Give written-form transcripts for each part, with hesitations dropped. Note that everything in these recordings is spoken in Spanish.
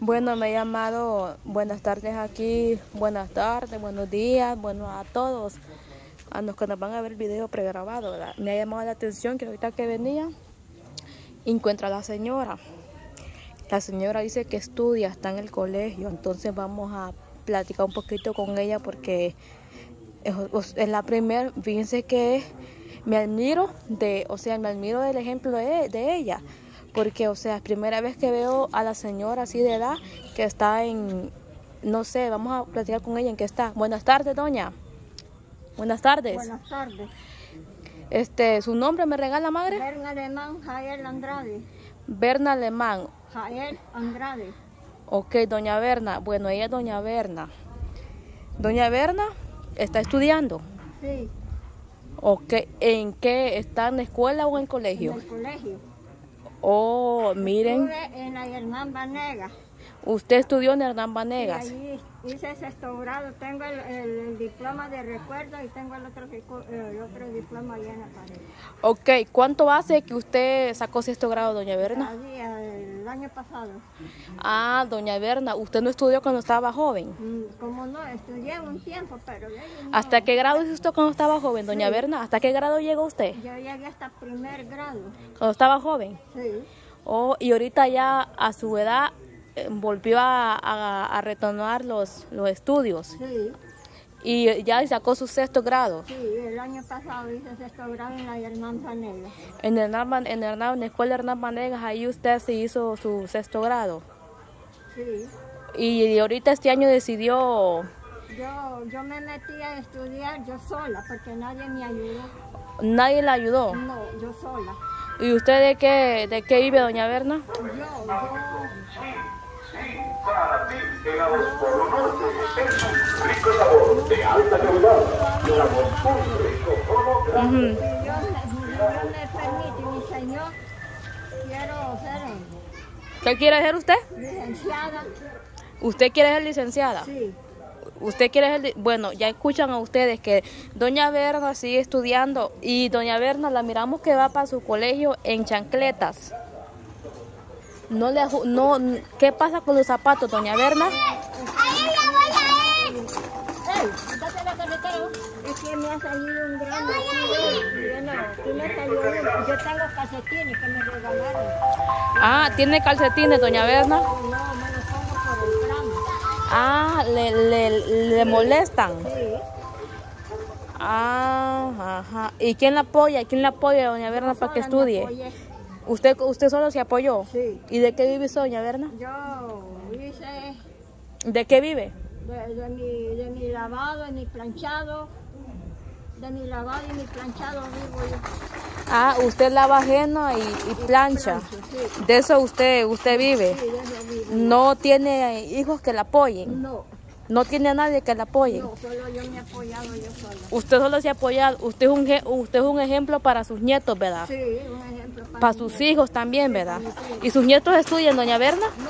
Bueno, me he llamado, buenas tardes aquí, buenas tardes, buenos días, bueno a todos, a los que nos van a ver el video pregrabado, ¿verdad? Me ha llamado la atención que ahorita que venía, encuentra a la señora. La señora dice que estudia, está en el colegio, entonces vamos a platicar un poquito con ella porque es la primera, fíjense que me admiro del ejemplo de ella. Porque, es primera vez que veo a la señora así de edad que está no sé, vamos a platicar con ella en qué está. Buenas tardes, doña. Buenas tardes. Buenas tardes. ¿Su nombre me regala, madre? Berna Alemán, Jael Andrade. Berna Alemán. Jael Andrade. Ok, doña Berna. Bueno, ella es doña Berna. Doña Berna está estudiando. Sí. Ok, ¿en qué? ¿Está en la escuela o en el colegio? En el colegio. Oh, miren. Estuve en la Hernán Vanegas. Usted estudió en Hernán Vanegas. Sí, allí hice sexto grado. Tengo el diploma de recuerdo y tengo el otro diploma allá en la pared. Ok, ¿cuánto hace que usted sacó sexto grado, doña Berna? Allí, el año pasado. Ah, doña Berna, ¿usted no estudió cuando estaba joven? Como no, estudié un tiempo, pero de ahí no. ¿Hasta qué grado hizo usted cuando estaba joven, doña Berna? ¿Hasta qué grado llegó usted? Yo llegué hasta primer grado. ¿Cuando estaba joven? Sí. Oh, y ahorita ya a su edad volvió a retomar los estudios. Sí. Y ya sacó su sexto grado. Sí, el año pasado hice sexto grado en la Hernán Vanegas. En la escuela Hernán Vanegas, ahí usted se hizo su sexto grado. Sí. Y ahorita este año decidió... Yo me metí a estudiar yo sola porque nadie me ayudó. ¿Nadie la ayudó? No, yo sola. ¿Y usted de qué vive, doña Berna? Para ti, helados por norte, el rico sabor de alta calidad, helados muy rico como grande. Si Dios me permite, mi Señor, quiero ser ¿Qué quiere ser usted? licenciada. ¿Usted quiere ser licenciada? Sí. ¿Usted quiere ser...? Bueno, ya escuchan a ustedes que doña Berna sigue estudiando y doña Berna la miramos que va para su colegio en chancletas. ¿Qué pasa con los zapatos, doña Berna? Quítate la carretera. Es que me ha salido un grande. Aquí me salió uno. Yo tengo calcetines que me regalaron. Ah, ¿tiene calcetines, doña Berna? No, me los pongo por el tramo. Ah, le molestan. Sí. Ah, ajá. ¿Y quién la apoya? ¿Quién la apoya, doña Berna, para que estudie? ¿Usted solo se apoyó? Sí. ¿Y de qué vive usted, doña Berna? Yo hice ¿De qué vive? de mi lavado, de mi planchado. De mi lavado y mi planchado vivo yo. Ah, usted lava ajeno y plancha. Sí. De eso usted vive. Sí, de eso vivo. ¿No tiene hijos que la apoyen? No, ¿No tiene a nadie que la apoye? no, solo yo me he apoyado yo sola. Usted solo se ha apoyado. Usted es un ejemplo para sus nietos, ¿verdad? Sí, un ejemplo Para sus hijos también, ¿verdad? ¿Y sus nietos estudian, doña Berna? No,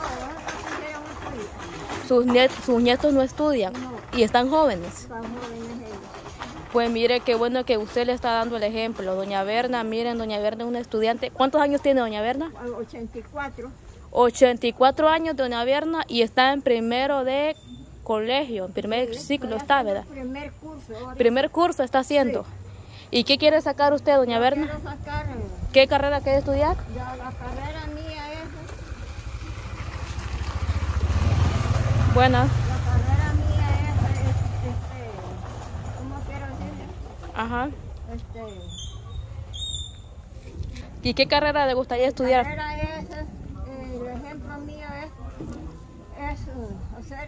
hicieron Sus nietos no estudian y están jóvenes. tan jóvenes ellos. Pues mire qué bueno que usted le está dando el ejemplo. Doña Berna, miren, doña Berna es una estudiante. ¿Cuántos años tiene doña Berna? 84. 84 años doña Berna y está en primero de colegio, en primer ciclo está, ¿verdad? Primer curso. Ahora Primer curso está haciendo. ¿Y qué quiere sacar usted, doña Berna? quiero sacar ¿Qué carrera quiere estudiar? ya la carrera mía es. Buenas. La carrera mía es ¿cómo quiero decirle? Ajá. Este, ¿Y qué carrera le gustaría la estudiar? carrera es, el ejemplo mío es hacer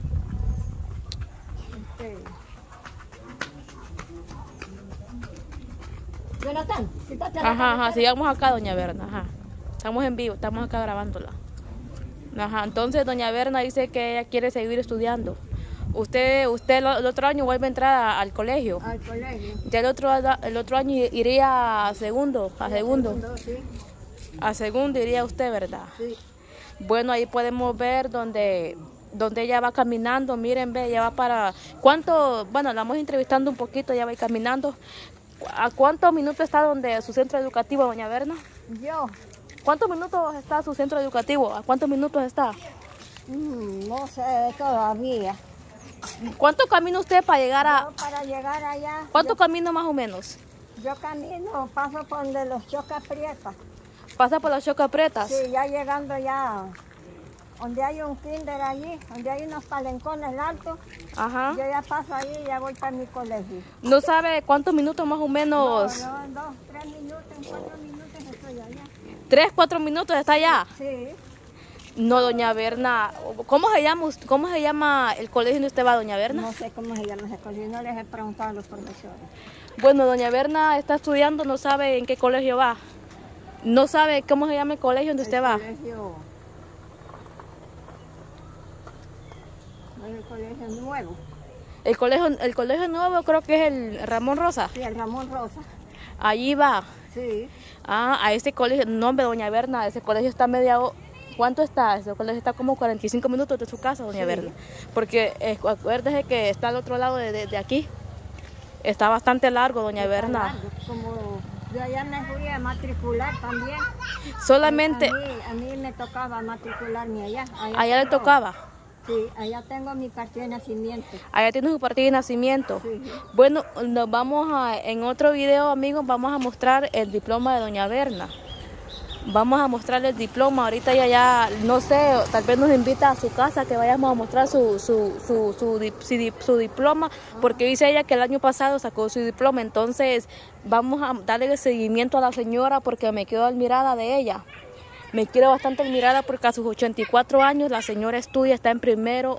Jonathan, quítate la Ajá, carretera. sigamos acá, doña Berna, ajá. Estamos en vivo, estamos acá grabándola. Ajá, entonces doña Berna dice que ella quiere seguir estudiando. Usted el otro año vuelve a entrar al colegio. Al colegio. Ya el otro año iría a segundo. Sí, A segundo iría usted, ¿verdad? sí. Bueno, ahí podemos ver donde ella va caminando. Miren, ve, ella va para... ¿Cuánto? Bueno, la vamos entrevistando un poquito, ella va ahí caminando. ¿A cuántos minutos está donde su centro educativo, doña Berna? Yo, ¿Cuántos minutos está su centro educativo? ¿A cuántos minutos está? No sé todavía. ¿Cuánto camina usted para llegar a...? Yo para llegar allá, ¿Cuánto camino más o menos? yo camino, paso por donde los chocaprietas. ¿Pasa por las chocapretas? Sí, ya llegando ya, donde hay un kinder allí, donde hay unos palencones altos, Ajá. yo ya paso ahí y ya voy para mi colegio. ¿No sabe cuántos minutos más o menos? No, 2, 3 minutos, en 4 minutos estoy allá. 3, 4 minutos está allá. Sí, No, doña Berna. ¿Cómo se llama el colegio donde usted va, doña Berna? no sé cómo se llama ese colegio, no les he preguntado a los profesores. Bueno, doña Berna está estudiando, no sabe en qué colegio va. No sabe cómo se llama el colegio donde usted va. El colegio nuevo. El colegio nuevo creo que es el Ramón Rosa. Sí, el Ramón Rosa. Allí va. Sí. Ah, a ese colegio. No, hombre, doña Berna, ese colegio está ¿Cuánto está? Ese colegio está como 45 minutos de su casa, doña Berna. Porque acuérdese que está al otro lado de aquí. Está bastante largo, doña Berna. Largo, como yo allá me fui a matricular también. Solamente... A mí me tocaba matricularme allá. Allá le tocaba. Sí, allá tengo mi partida de nacimiento. Allá tiene su partida de nacimiento. Sí. Bueno, en otro video, amigos, vamos a mostrar el diploma de doña Berna. Vamos a mostrarle el diploma. Ahorita ella ya, no sé, tal vez nos invita a su casa que vayamos a mostrar su diploma, porque dice ella que el año pasado sacó su diploma. Entonces vamos a darle el seguimiento a la señora porque me quedo admirada de ella. Me quiero bastante admirada porque a sus 84 años la señora estudia, está en primer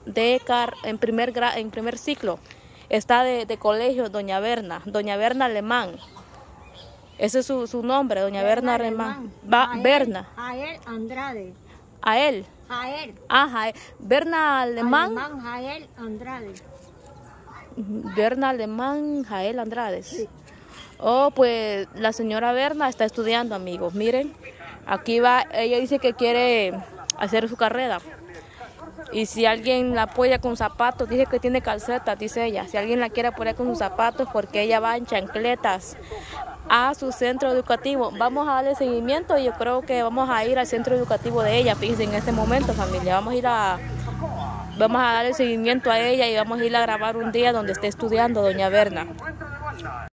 ciclo. Está de colegio, doña Berna Alemán. Ese es su nombre, doña Berna Alemán. Berna. Jael Andrade. ¿A él? Jael. Ah, Jael. Berna Alemán. Jael Andrade. Berna Alemán, Jael Andrade. Sí. Oh, pues la señora Berna está estudiando, amigos. Miren, aquí va, ella dice que quiere hacer su carrera. Y si alguien la apoya con zapatos, dice que tiene calcetas, dice ella. Si alguien la quiere apoyar con sus zapatos, porque ella va en chancletas a su centro educativo. Vamos a darle seguimiento y yo creo que vamos a ir al centro educativo de ella. Fíjense, en este momento, familia, vamos a darle seguimiento a ella y vamos a ir a grabar un día donde esté estudiando doña Berna.